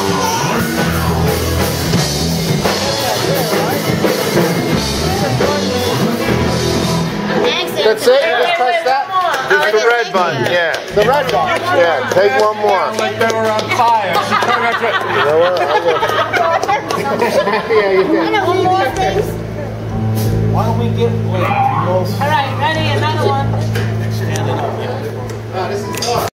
That's it? You just press that? Just the red button, yeah. The red button? Yeah, take one more. Like they were on fire. You know what? Yeah, you did. I got one more thing.